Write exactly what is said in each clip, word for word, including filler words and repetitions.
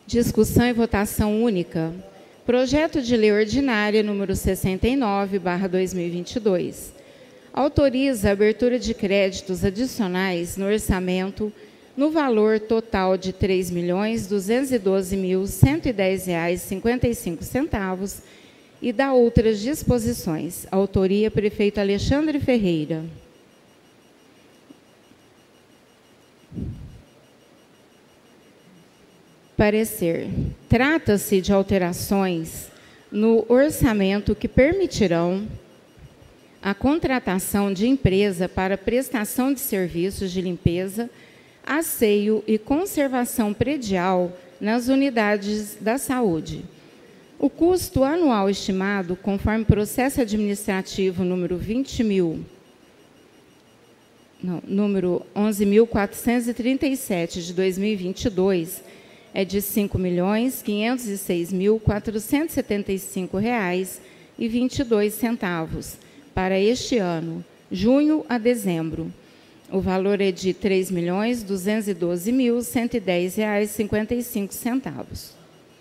Discussão e votação única. Projeto de Lei Ordinária número sessenta e nove barra dois mil e vinte e dois. Autoriza a abertura de créditos adicionais no orçamento no valor total de três milhões duzentos e doze mil cento e dez reais e cinquenta e cinco centavos e dá outras disposições. Autoria: prefeito Alexandre Ferreira. Parecer. Trata-se de alterações no orçamento que permitirão a contratação de empresa para prestação de serviços de limpeza, asseio e conservação predial nas unidades da saúde. O custo anual estimado, conforme processo administrativo número vinte mil, não, número onze mil quatrocentos e trinta e sete de dois mil e vinte e dois, é de cinco milhões quinhentos e seis mil quatrocentos e setenta e cinco reais e vinte e dois centavos para este ano, junho a dezembro. O valor é de três milhões duzentos e doze mil cento e dez reais e cinquenta e cinco centavos.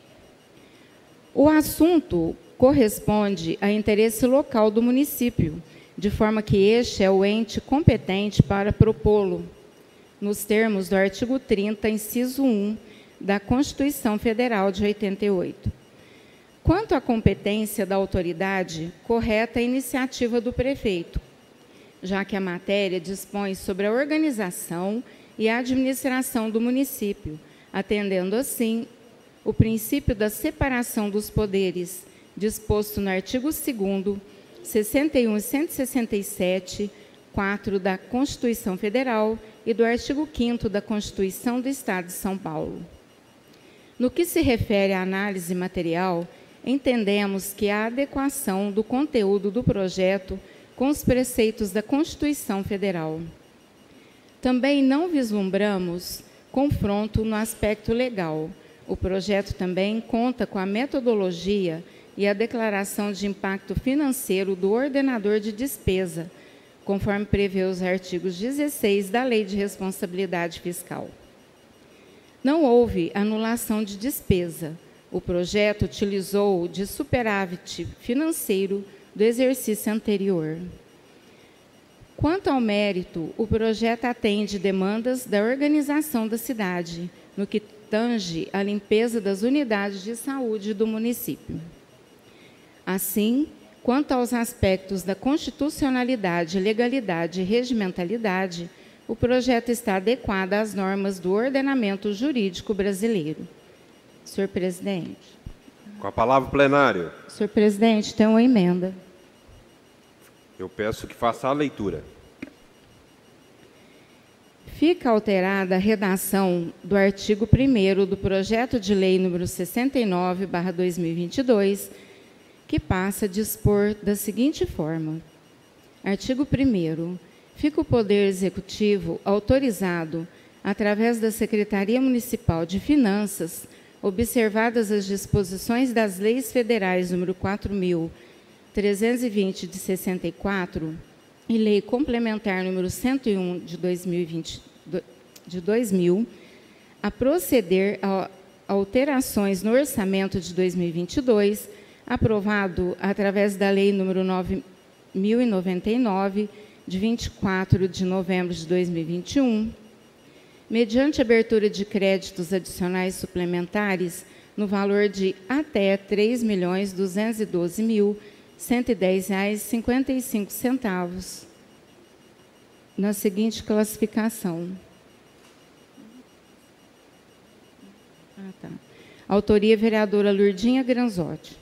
O assunto corresponde a interesse local do município, de forma que este é o ente competente para propô-lo, nos termos do artigo trinta, inciso um, da Constituição Federal de oitenta e oito. Quanto à competência da autoridade, correta a iniciativa do prefeito, já que a matéria dispõe sobre a organização e a administração do município, atendendo, assim, o princípio da separação dos poderes, disposto no artigo segundo, sessenta e um e cento e sessenta e sete, quatro da Constituição Federal e do artigo quinto da Constituição do Estado de São Paulo. No que se refere à análise material, entendemos que a adequação do conteúdo do projeto com os preceitos da Constituição Federal. Também não vislumbramos confronto no aspecto legal. O projeto também conta com a metodologia e a declaração de impacto financeiro do ordenador de despesa, conforme prevê os artigos dezesseis da Lei de Responsabilidade Fiscal. Não houve anulação de despesa. O projeto utilizou de superávit financeiro do exercício anterior. Quanto ao mérito, o projeto atende demandas da organização da cidade, no que tange à limpeza das unidades de saúde do município. Assim, quanto aos aspectos da constitucionalidade, legalidade e regimentalidade, o projeto está adequado às normas do ordenamento jurídico brasileiro. Senhor presidente. Com a palavra o plenário. Senhor presidente, tem uma emenda. Eu peço que faça a leitura. Fica alterada a redação do artigo primeiro do projeto de lei número sessenta e nove barra dois mil e vinte e dois, que passa a dispor da seguinte forma. Artigo primeiro. Fica o Poder Executivo autorizado, através da Secretaria Municipal de Finanças, observadas as disposições das leis federais número quatro mil trezentos e vinte de sessenta e quatro e Lei Complementar número cento e um de dois mil e vinte, de dois mil, a proceder a alterações no orçamento de dois mil e vinte e dois, aprovado através da Lei número nove mil e noventa e nove, de vinte e quatro de novembro de dois mil e vinte e um, mediante abertura de créditos adicionais suplementares no valor de até três milhões duzentos e doze mil cento e dez reais e cinquenta e cinco centavos, na seguinte classificação. Ah, tá. Autoria: vereadora Lurdinha Granzotti.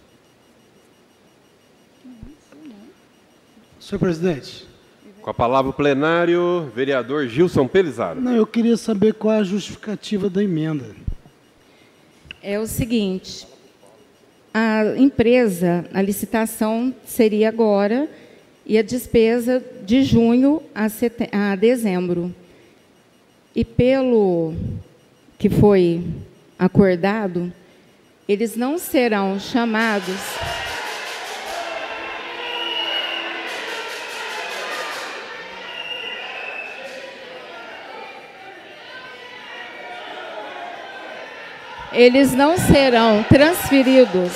Senhor presidente. Com a palavra o plenário, vereador Gilson Pelizaro. Não, eu queria saber qual é a justificativa da emenda. É o seguinte, a empresa, a licitação seria agora e a despesa de junho a, sete... a dezembro. E pelo que foi acordado, eles não serão chamados... Eles não serão transferidos.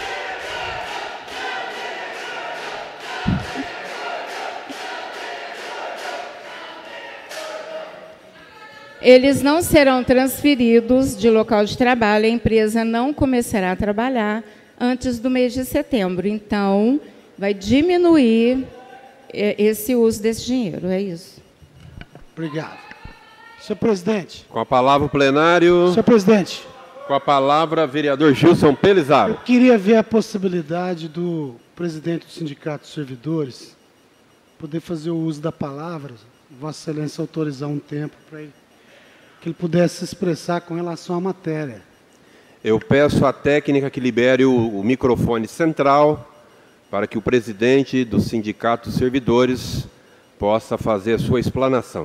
Eles não serão transferidos de local de trabalho, a empresa não começará a trabalhar antes do mês de setembro. Então, vai diminuir esse uso desse dinheiro, é isso. Obrigado. Senhor presidente. Com a palavra o plenário. Senhor presidente. Com a palavra, vereador Gilson Pelizaro. Eu queria ver a possibilidade do presidente do Sindicato de Servidores poder fazer o uso da palavra, Vossa Excelência autorizar um tempo para ele, que ele pudesse se expressar com relação à matéria. Eu peço à técnica que libere o, o microfone central para que o presidente do Sindicato dos Servidores possa fazer a sua explanação.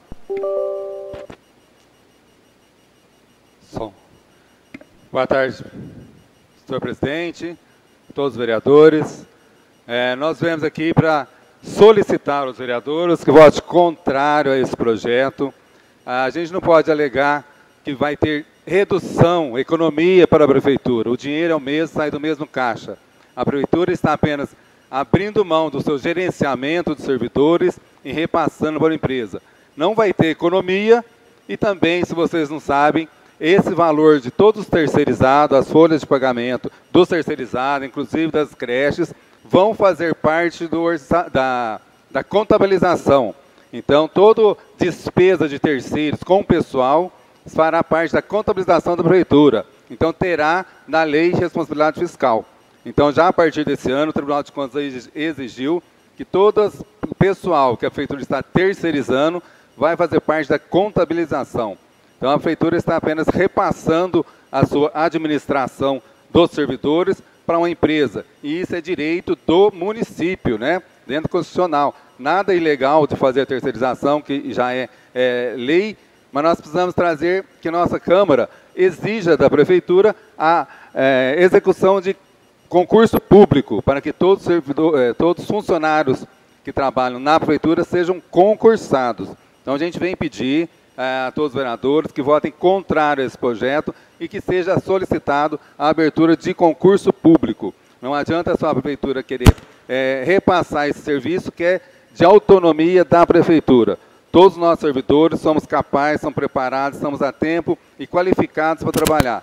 Som. Boa tarde, senhor presidente, todos os vereadores. É, nós viemos aqui para solicitar aos vereadores que votem contrário a esse projeto. A gente não pode alegar que vai ter redução, economia para a prefeitura. O dinheiro é o mesmo, sai do mesmo caixa. A prefeitura está apenas abrindo mão do seu gerenciamento de servidores e repassando para a empresa. Não vai ter economia e também, se vocês não sabem, esse valor de todos os terceirizados, as folhas de pagamento dos terceirizados, inclusive das creches, vão fazer parte do orça, da, da contabilização. Então, toda despesa de terceiros com o pessoal fará parte da contabilização da prefeitura. Então, terá na lei de responsabilidade fiscal. Então, já a partir desse ano, o Tribunal de Contas exigiu que todo o pessoal que a prefeitura está terceirizando vai fazer parte da contabilização. Então, a prefeitura está apenas repassando a sua administração dos servidores para uma empresa. E isso é direito do município, né? Dentro do constitucional. Nada ilegal de fazer a terceirização, que já é, é lei, mas nós precisamos trazer que nossa Câmara exija da prefeitura a é, execução de concurso público, para que todos, servidor, é, todos os funcionários que trabalham na prefeitura sejam concursados. Então, a gente vem pedir a todos os vereadores que votem contrário a esse projeto e que seja solicitado a abertura de concurso público. Não adianta só a prefeitura querer é, repassar esse serviço que é de autonomia da prefeitura. Todos os nossos servidores somos capazes, somos preparados, estamos a tempo e qualificados para trabalhar.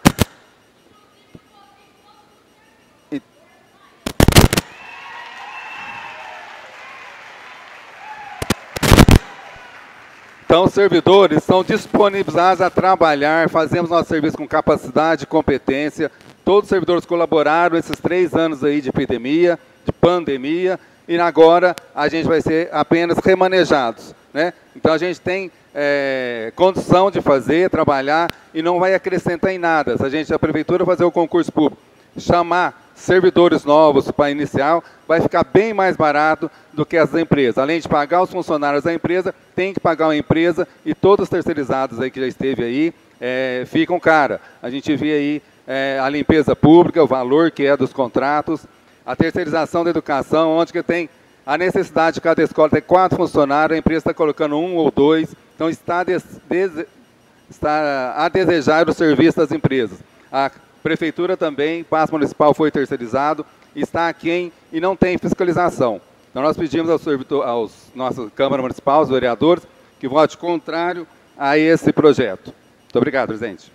E... Então, os servidores são disponibilizados a trabalhar, fazemos nosso serviço com capacidade e competência. Todos os servidores colaboraram esses três anos aí de epidemia, de pandemia, e agora a gente vai ser apenas remanejados, né? Então, a gente tem é, condição de fazer, trabalhar, e não vai acrescentar em nada. Se a gente, a prefeitura, fazer o concurso público, chamar servidores novos para iniciar, vai ficar bem mais barato do que as empresas. Além de pagar os funcionários da empresa, tem que pagar uma empresa, e todos os terceirizados aí que já esteve aí, é, ficam cara. A gente vê aí é, a limpeza pública, o valor que é dos contratos, a terceirização da educação, onde que tem a necessidade de cada escola ter quatro funcionários, a empresa está colocando um ou dois, então está, des, des, está a desejar o serviço das empresas. A prefeitura também, o passo municipal foi terceirizado, está aquém e não tem fiscalização. Então, nós pedimos aos, servidor, aos nossa Câmara Municipal, aos vereadores, que vote contrário a esse projeto. Muito obrigado, presidente.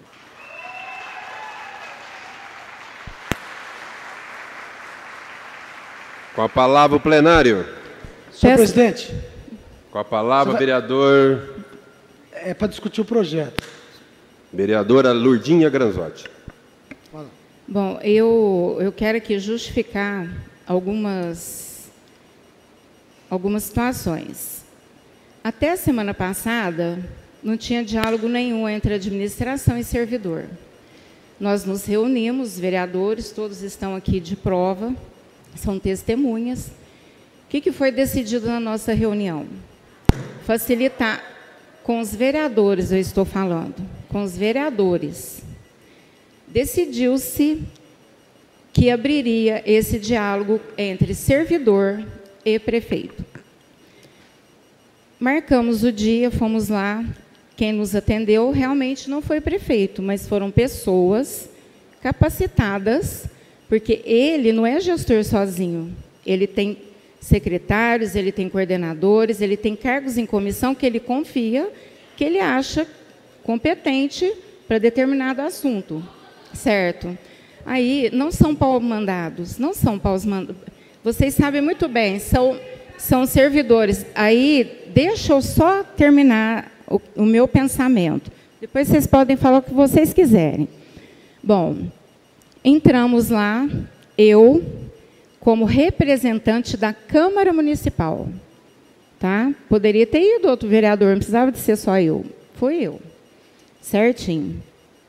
Com a palavra o plenário. Senhor presidente. Com a palavra, vai... vereador... É para discutir o projeto. Vereadora Lurdinha Granzotti. Bom, eu, eu quero aqui justificar algumas, algumas situações. Até a semana passada, não tinha diálogo nenhum entre administração e servidor. Nós nos reunimos, vereadores, todos estão aqui de prova, são testemunhas. O que, que foi decidido na nossa reunião? Facilitar, com os vereadores eu estou falando, com os vereadores, decidiu-se que abriria esse diálogo entre servidor e prefeito. Marcamos o dia, fomos lá, quem nos atendeu realmente não foi prefeito, mas foram pessoas capacitadas, porque ele não é gestor sozinho. Ele tem secretários, ele tem coordenadores, ele tem cargos em comissão que ele confia, que ele acha competente para determinado assunto, certo? Aí, não são pau-mandados, não são paus-mandados. Vocês sabem muito bem, são, são servidores. Aí, deixa eu só terminar o, o meu pensamento. Depois vocês podem falar o que vocês quiserem. Bom, entramos lá, eu, como representante da Câmara Municipal, tá? Poderia ter ido outro vereador, não precisava de ser só eu. Foi eu, certinho.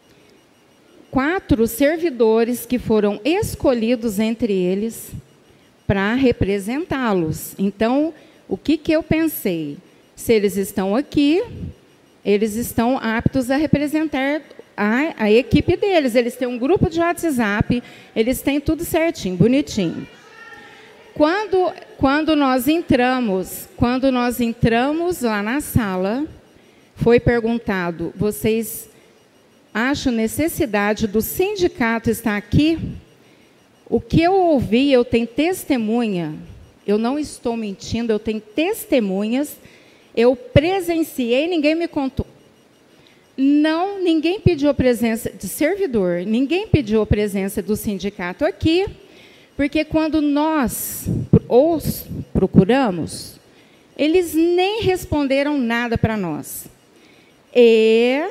Quatro servidores que foram escolhidos entre eles para representá-los. Então, o que, que eu pensei? Se eles estão aqui, eles estão aptos a representar a, a equipe deles. Eles têm um grupo de WhatsApp, eles têm tudo certinho, bonitinho. Quando, quando nós entramos, quando nós entramos lá na sala, foi perguntado, vocês acham necessidade do sindicato estar aqui? O que eu ouvi, eu tenho testemunha, eu não estou mentindo, eu tenho testemunhas, eu presenciei, ninguém me contou. Não, ninguém pediu a presença de servidor, ninguém pediu a presença do sindicato aqui, porque quando nós os procuramos, eles nem responderam nada para nós. E,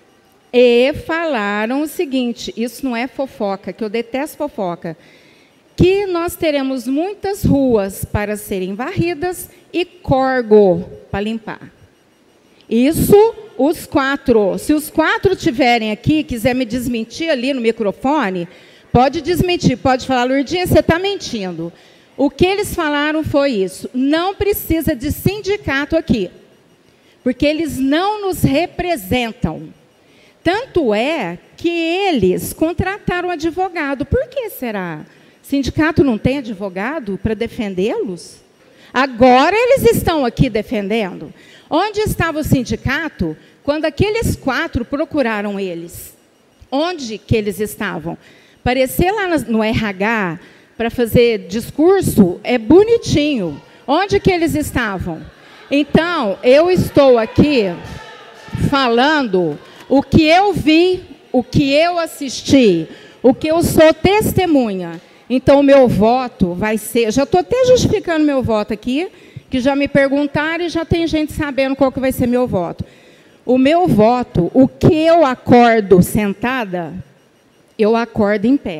e falaram o seguinte, isso não é fofoca, que eu detesto fofoca, que nós teremos muitas ruas para serem varridas e corgo para limpar. Isso, os quatro. Se os quatro estiverem aqui, quiser me desmentir ali no microfone, pode desmentir, pode falar, Lourdinha, você está mentindo. O que eles falaram foi isso, não precisa de sindicato aqui, porque eles não nos representam. Tanto é que eles contrataram advogado. Por que será? Sindicato não tem advogado para defendê-los? Agora eles estão aqui defendendo. Onde estava o sindicato quando aqueles quatro procuraram eles? Onde que eles estavam? Aparecer lá no R H para fazer discurso é bonitinho. Onde que eles estavam? Então, eu estou aqui falando o que eu vi, o que eu assisti, o que eu sou testemunha. Então, o meu voto vai ser... Já estou até justificando meu voto aqui, que já me perguntaram e já tem gente sabendo qual que vai ser meu voto. O meu voto, o que eu acordo sentada, eu acordo em pé.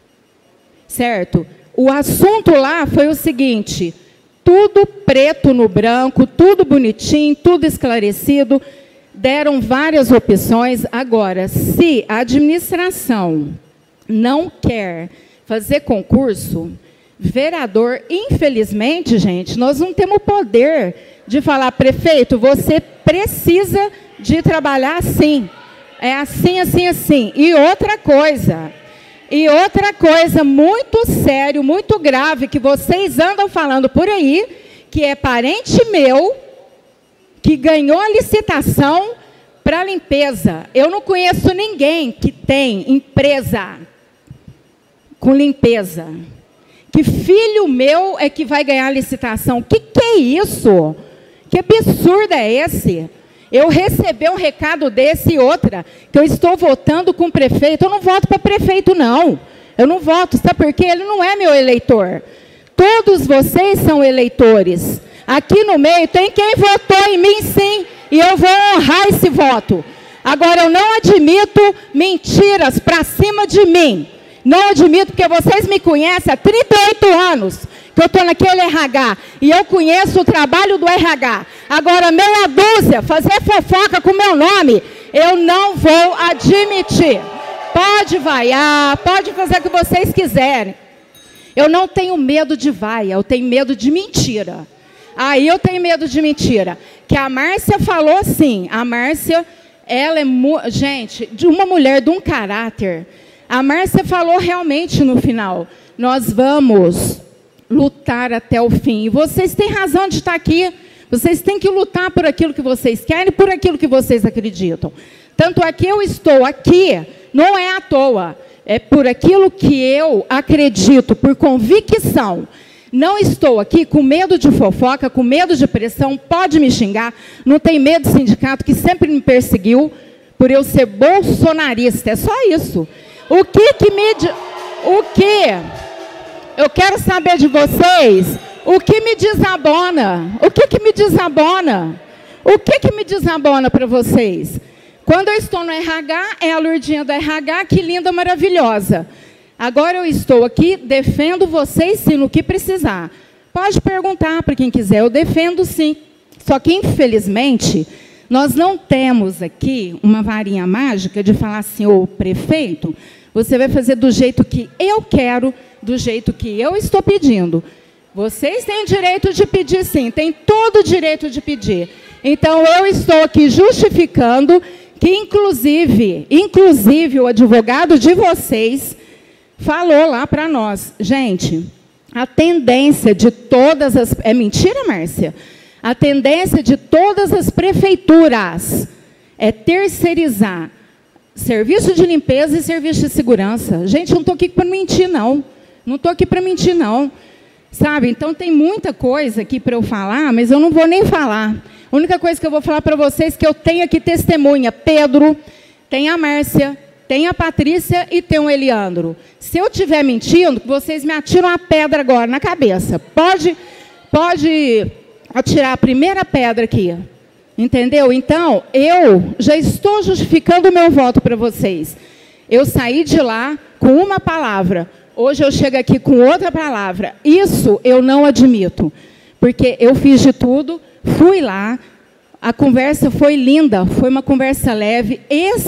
Certo? O assunto lá foi o seguinte... Tudo preto no branco, tudo bonitinho, tudo esclarecido. Deram várias opções. Agora, se a administração não quer fazer concurso, vereador, infelizmente, gente, nós não temos poder de falar, prefeito, você precisa de trabalhar assim. É assim, assim, assim. E outra coisa... E outra coisa muito sério, muito grave, que vocês andam falando por aí, que é parente meu, que ganhou a licitação para limpeza. Eu não conheço ninguém que tem empresa com limpeza. Que filho meu é que vai ganhar a licitação? O que, que é isso? Que absurdo é esse? Eu recebi um recado desse e outra, que eu estou votando com o prefeito. Eu não voto para prefeito, não. Eu não voto, sabe por quê? Ele não é meu eleitor. Todos vocês são eleitores. Aqui no meio tem quem votou em mim, sim, e eu vou honrar esse voto. Agora, eu não admito mentiras para cima de mim. Não admito, porque vocês me conhecem há trinta e oito anos. Que eu estou naquele R H, e eu conheço o trabalho do R H. Agora, meia dúzia, fazer fofoca com o meu nome, eu não vou admitir. Pode vaiar, pode fazer o que vocês quiserem. Eu não tenho medo de vaia, eu tenho medo de mentira. Aí eu tenho medo de mentira. Que a Márcia falou assim, a Márcia, ela é, gente, de uma mulher de um caráter. A Márcia falou realmente no final, nós vamos... lutar até o fim. E vocês têm razão de estar aqui. Vocês têm que lutar por aquilo que vocês querem, por aquilo que vocês acreditam. Tanto é que eu estou aqui, não é à toa, é por aquilo que eu acredito, por convicção. Não estou aqui com medo de fofoca, com medo de pressão, pode me xingar, não tem medo do sindicato que sempre me perseguiu por eu ser bolsonarista, é só isso. O que que me... O que? Eu quero saber de vocês, o que me desabona? O que que me desabona? O que que me desabona para vocês? Quando eu estou no R H, é a Lurdinha do R H, que linda, maravilhosa. Agora eu estou aqui, defendo vocês sim, no que precisar. Pode perguntar para quem quiser, eu defendo sim. Só que, infelizmente, nós não temos aqui uma varinha mágica de falar assim, ô prefeito, você vai fazer do jeito que eu quero, do jeito que eu estou pedindo. Vocês têm direito de pedir sim, têm todo o direito de pedir. Então, eu estou aqui justificando que, inclusive, inclusive o advogado de vocês falou lá para nós, gente, a tendência de todas as... É mentira, Márcia? A tendência de todas as prefeituras é terceirizar serviço de limpeza e serviço de segurança. Gente, eu não estou aqui para mentir, não. Não estou aqui para mentir, não. Sabe? Então, tem muita coisa aqui para eu falar, mas eu não vou nem falar. A única coisa que eu vou falar para vocês é que eu tenho aqui testemunha. Pedro, tem a Márcia, tem a Patrícia e tem o Eliandro. Se eu estiver mentindo, vocês me atiram a pedra agora na cabeça. Pode, pode atirar a primeira pedra aqui. Entendeu? Então, eu já estou justificando o meu voto para vocês. Eu saí de lá com uma palavra. Hoje eu chego aqui com outra palavra. Isso eu não admito. Porque eu fiz de tudo, fui lá, a conversa foi linda, foi uma conversa leve,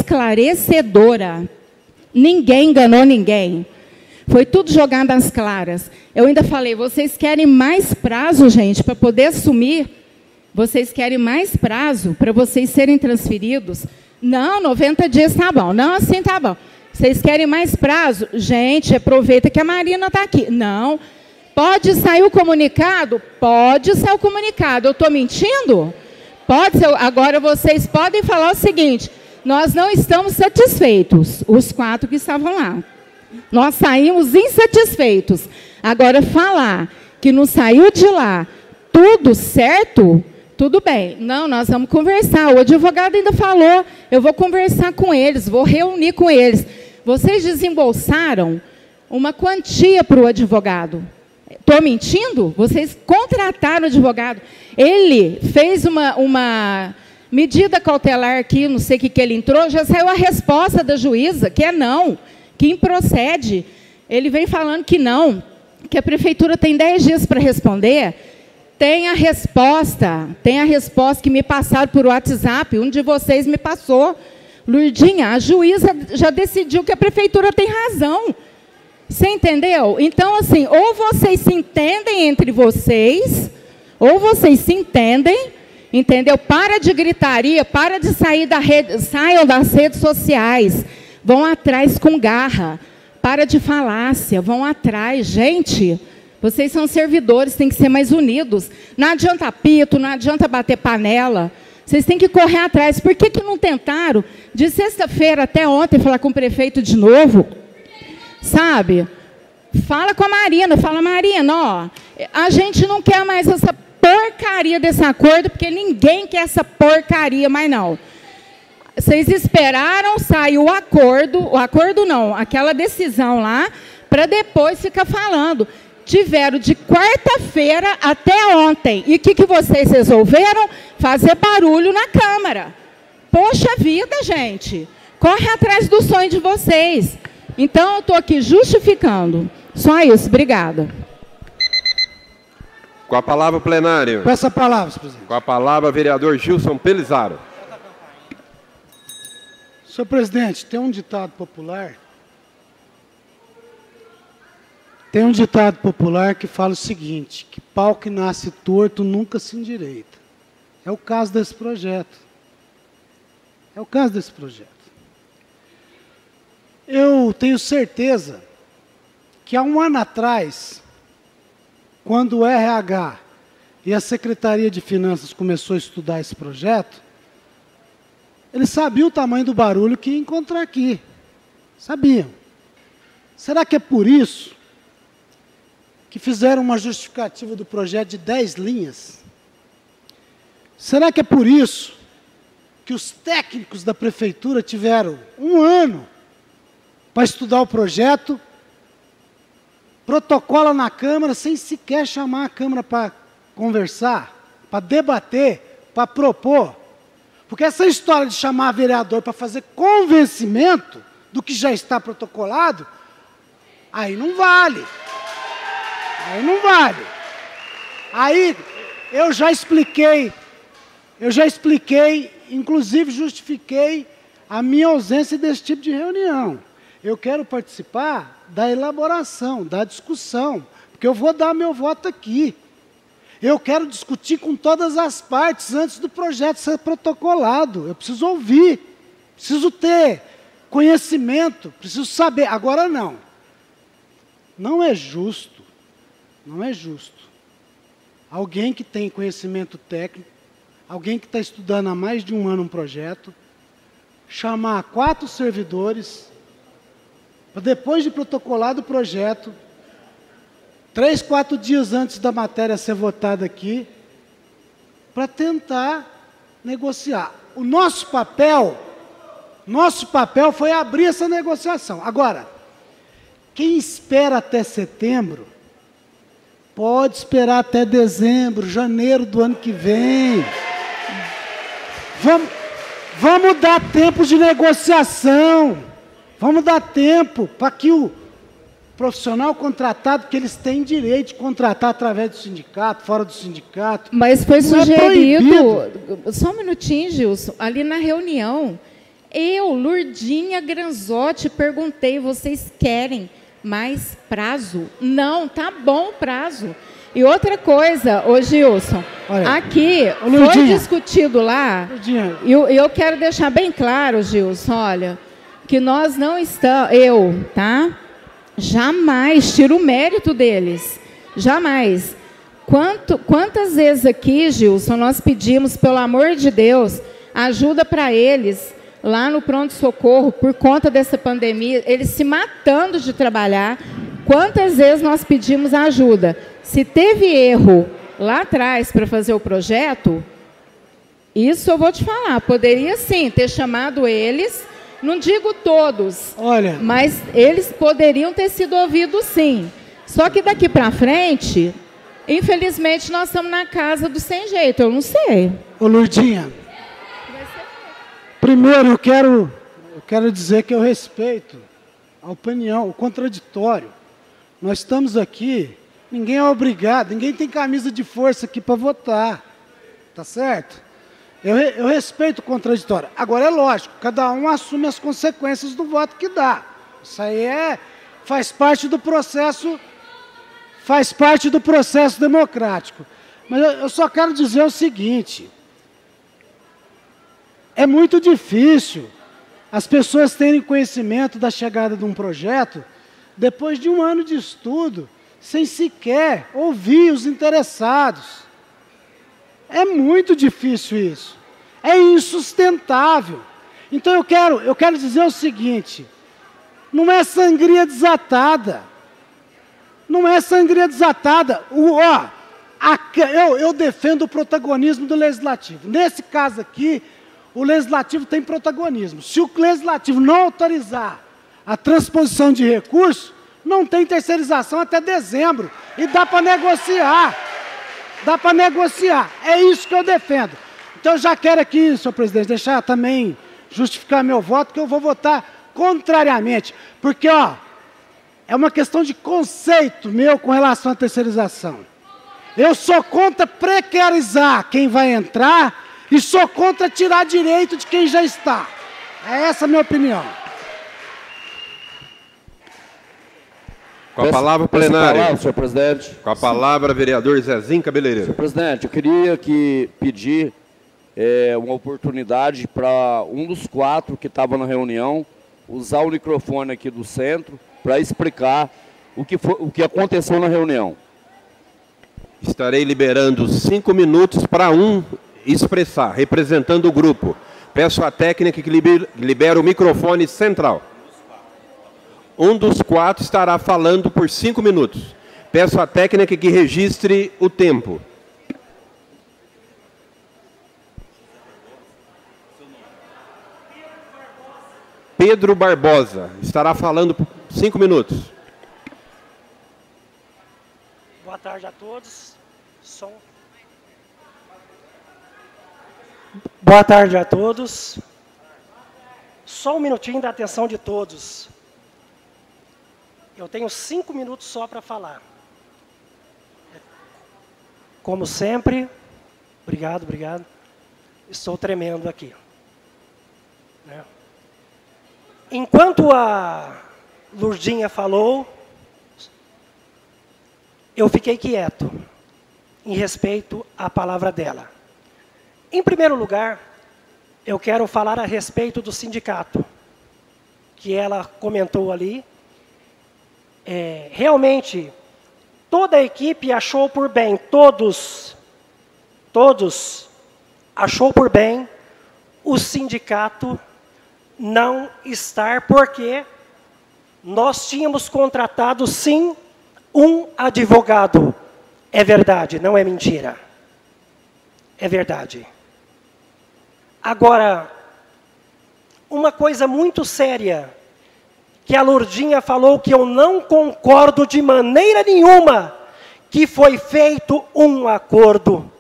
esclarecedora. Ninguém enganou ninguém. Foi tudo jogado às claras. Eu ainda falei, vocês querem mais prazo, gente, para poder assumir? Vocês querem mais prazo para vocês serem transferidos? Não, noventa dias tá bom. Não, assim tá bom. Vocês querem mais prazo? Gente, aproveita que a Marina está aqui. Não. Pode sair o comunicado? Pode sair o comunicado. Eu estou mentindo? Pode ser. Agora vocês podem falar o seguinte, nós não estamos satisfeitos, os quatro que estavam lá. Nós saímos insatisfeitos. Agora, falar que não saiu de lá tudo certo, tudo bem. Não, nós vamos conversar. O advogado ainda falou, eu vou conversar com eles, vou reunir com eles. Vocês desembolsaram uma quantia para o advogado. Estou mentindo? Vocês contrataram o advogado. Ele fez uma, uma medida cautelar aqui, não sei o que, que ele entrou, já saiu a resposta da juíza, que é não, que improcede. Ele vem falando que não, que a prefeitura tem dez dias para responder. Tem a resposta, tem a resposta que me passaram por WhatsApp, um de vocês me passou. Lurdinha, a juíza já decidiu que a prefeitura tem razão. Você entendeu? Então, assim, ou vocês se entendem entre vocês, ou vocês se entendem, entendeu? Para de gritaria, para de sair da rede, saiam das redes sociais, vão atrás com garra, para de falácia, vão atrás. Gente, vocês são servidores, têm que ser mais unidos. Não adianta pito, não adianta bater panela. Vocês têm que correr atrás. Por que que não tentaram, de sexta-feira até ontem, falar com o prefeito de novo? Sabe? Fala com a Marina, fala, Marina, ó, a gente não quer mais essa porcaria desse acordo, porque ninguém quer essa porcaria mais não. Vocês esperaram sair o acordo, o acordo não, aquela decisão lá, para depois ficar falando. Tiveram de quarta-feira até ontem. E o que, que vocês resolveram? Fazer barulho na Câmara. Poxa vida, gente. Corre atrás do sonho de vocês. Então, eu estou aqui justificando. Só isso. Obrigada. Com a palavra, plenário. Com essa palavra, senhor presidente. Com a palavra, vereador Gilson Pelizaro. Senhor presidente, tem um ditado popular... Tem um ditado popular que fala o seguinte, que pau que nasce torto nunca se endireita. É o caso desse projeto. É o caso desse projeto. Eu tenho certeza que há um ano atrás, quando o R H e a Secretaria de Finanças começou a estudar esse projeto, eles sabiam o tamanho do barulho que ia encontrar aqui. Sabiam. Será que é por isso que fizeram uma justificativa do projeto de dez linhas? Será que é por isso que os técnicos da prefeitura tiveram um ano para estudar o projeto, protocola na Câmara sem sequer chamar a Câmara para conversar, para debater, para propor? Porque essa história de chamar vereador para fazer convencimento do que já está protocolado, aí não vale. Aí não vale. Aí eu já expliquei, eu já expliquei, inclusive justifiquei a minha ausência desse tipo de reunião. Eu quero participar da elaboração, da discussão, porque eu vou dar meu voto aqui. Eu quero discutir com todas as partes antes do projeto ser protocolado. Eu preciso ouvir, preciso ter conhecimento, preciso saber. Agora não. Não é justo, não é justo. Alguém que tem conhecimento técnico, alguém que está estudando há mais de um ano um projeto, chamar quatro servidores, para depois de protocolado o projeto, três, quatro dias antes da matéria ser votada aqui, para tentar negociar. O nosso papel, nosso papel foi abrir essa negociação. Agora, quem espera até setembro, pode esperar até dezembro, janeiro do ano que vem. Vamos, vamos dar tempo de negociação. Vamos dar tempo para que o profissional contratado, que eles têm direito de contratar através do sindicato, fora do sindicato. Mas foi não sugerido, é só um minutinho, Gilson, ali na reunião, eu, Lourdinha Granzotti, perguntei, vocês querem mais prazo? Não, tá bom o prazo. E outra coisa, ô Gilson, olha, aqui ô, foi discutido lá, e eu, eu quero deixar bem claro, Gilson, olha, que nós não estamos, eu, tá? Jamais tiro o mérito deles, jamais. Quanto, quantas vezes aqui, Gilson, nós pedimos, pelo amor de Deus, ajuda para eles, lá no pronto-socorro, por conta dessa pandemia, eles se matando de trabalhar. Quantas vezes nós pedimos ajuda? Se teve erro lá atrás para fazer o projeto, isso eu vou te falar, poderia sim ter chamado eles, não digo todos, olha, mas eles poderiam ter sido ouvidos sim. Só que daqui para frente, infelizmente, nós estamos na casa do sem jeito, eu não sei. Ô Lourdinha, primeiro eu quero, eu quero dizer que eu respeito a opinião, o contraditório. Nós estamos aqui, ninguém é obrigado, ninguém tem camisa de força aqui para votar, tá certo? Eu, eu respeito o contraditório. Agora é lógico, cada um assume as consequências do voto que dá. Isso aí é, faz parte do processo, faz parte do processo democrático. Mas eu, eu só quero dizer o seguinte, é muito difícil as pessoas terem conhecimento da chegada de um projeto depois de um ano de estudo, sem sequer ouvir os interessados. É muito difícil isso. É insustentável. Então eu quero, eu quero dizer o seguinte, não é sangria desatada. Não é sangria desatada. O, ó, a, eu, eu defendo o protagonismo do Legislativo. Nesse caso aqui, o Legislativo tem protagonismo. Se o Legislativo não autorizar a transposição de recursos, não tem terceirização até dezembro. E dá para negociar. Dá para negociar. É isso que eu defendo. Então, eu já quero aqui, senhor presidente, deixar também justificar meu voto, que eu vou votar contrariamente. Porque, ó, é uma questão de conceito meu com relação à terceirização. Eu sou contra precarizar quem vai entrar e sou contra tirar direito de quem já está. É essa a minha opinião. Com a palavra, plenário. Palavra, senhor presidente. Com a palavra, vereador Zezinho Cabeleireiro. Senhor presidente, eu queria que pedir é, uma oportunidade para um dos quatro que estava na reunião usar o microfone aqui do centro para explicar o que, foi, o que aconteceu na reunião. Estarei liberando cinco minutos para um expressar, representando o grupo. Peço à técnica que libere o microfone central. Um dos quatro estará falando por cinco minutos. Peço à técnica que registre o tempo. Pedro Barbosa estará falando por cinco minutos. Boa tarde a todos. Som. Boa tarde a todos. Só um minutinho da atenção de todos. Eu tenho cinco minutos só para falar. Como sempre, obrigado, obrigado. Estou tremendo aqui. Né? Enquanto a Lurdinha falou, eu fiquei quieto em respeito à palavra dela. Em primeiro lugar, eu quero falar a respeito do sindicato, que ela comentou ali. É, realmente, toda a equipe achou por bem, todos, todos achou por bem o sindicato não estar, porque nós tínhamos contratado, sim, um advogado. É verdade, não é mentira. É verdade. Agora, uma coisa muito séria, que a Lurdinha falou que eu não concordo de maneira nenhuma, que foi feito um acordo.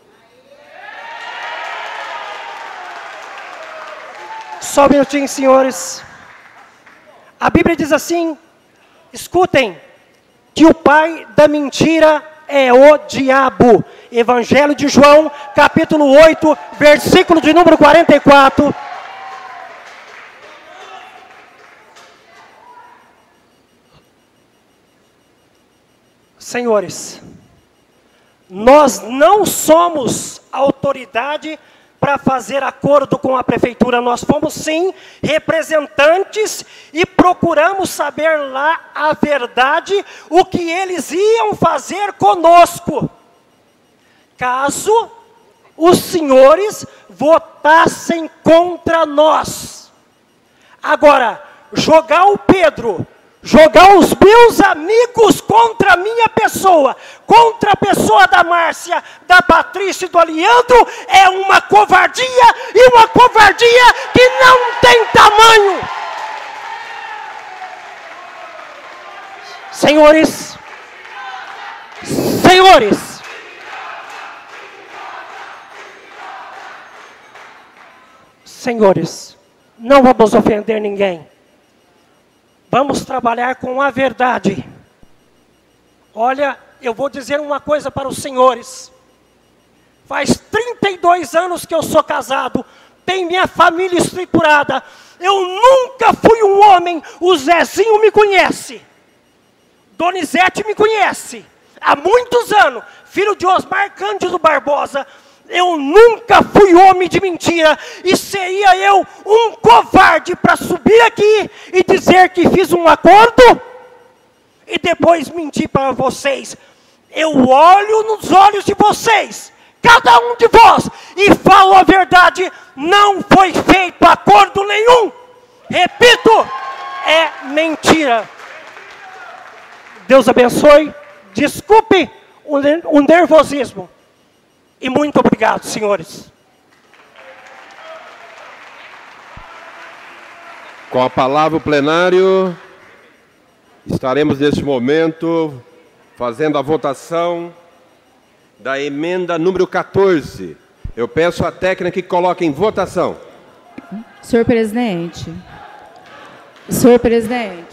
Só um minutinho, senhores. A Bíblia diz assim, escutem, que o pai da mentira é o diabo. Evangelho de João, capítulo oito, versículo de número quarenta e quatro. Senhores, nós não somos autoridade para fazer acordo com a prefeitura. Nós fomos, sim, representantes e procuramos saber lá a verdade, o que eles iam fazer conosco, caso os senhores votassem contra nós. Agora, jogar o Pedro, jogar os meus amigos contra a minha pessoa, contra a pessoa da Márcia, da Patrícia e do Aliandro, é uma covardia, e uma covardia que não tem tamanho. Senhores, senhores, senhores, não vamos ofender ninguém. Vamos trabalhar com a verdade. Olha, eu vou dizer uma coisa para os senhores. Faz trinta e dois anos que eu sou casado, tenho minha família estruturada. Eu nunca fui um homem, o Zezinho me conhece. Donizete me conhece. Há muitos anos, filho de Osmar Cândido Barbosa. Eu nunca fui homem de mentira, e seria eu um covarde para subir aqui e dizer que fiz um acordo e depois mentir para vocês. Eu olho nos olhos de vocês, cada um de vós, e falo a verdade, não foi feito acordo nenhum. Repito, é mentira. Deus abençoe, desculpe o, o nervosismo. E muito obrigado, senhores. Com a palavra o plenário, estaremos neste momento fazendo a votação da emenda número quatorze. Eu peço à técnica que coloque em votação. Senhor presidente. Senhor presidente.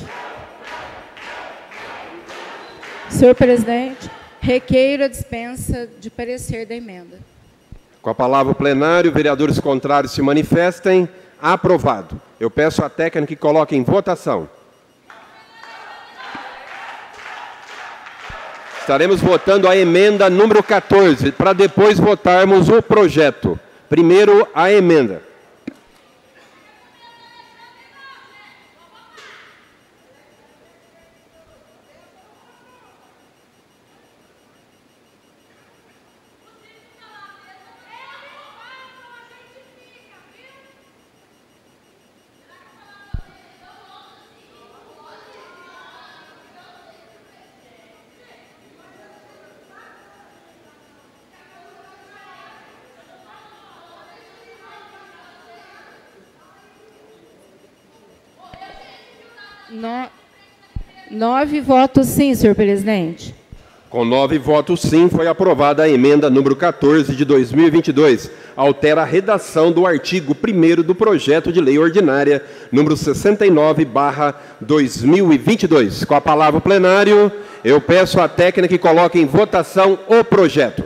Senhor presidente. Requeiro a dispensa de parecer da emenda. Com a palavra o plenário, vereadores contrários se manifestem. Aprovado. Eu peço à técnica que coloque em votação. Estaremos votando a emenda número quatorze, para depois votarmos o projeto. Primeiro, a emenda. No... Nove votos sim, senhor presidente. Com nove votos sim, foi aprovada a emenda número quatorze de dois mil e vinte e dois. Altera a redação do artigo primeiro do projeto de lei ordinária número sessenta e nove barra dois mil e vinte e dois. Com a palavra o plenário, eu peço à técnica que coloque em votação o projeto.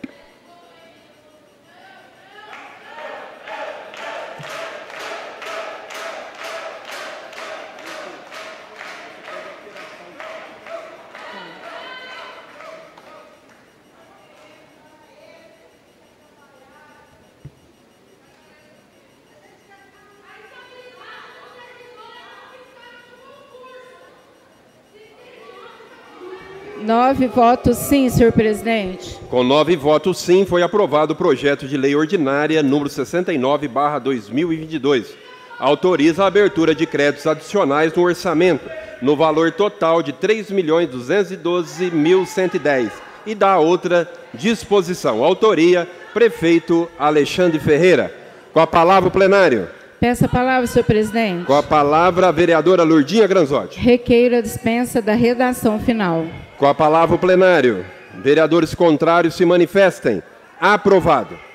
Nove votos sim, senhor presidente. Com nove votos sim, foi aprovado o projeto de lei ordinária número sessenta e nove barra dois mil e vinte e dois. Autoriza a abertura de créditos adicionais no orçamento, no valor total de três milhões duzentos e doze mil cento e dez. E dá outra disposição. Autoria, prefeito Alexandre Ferreira. Com a palavra o plenário. Peço a palavra, senhor presidente. Com a palavra a vereadora Lourdinha Granzotti. Requeiro a dispensa da redação final. Com a palavra o plenário. Vereadores contrários se manifestem. Aprovado.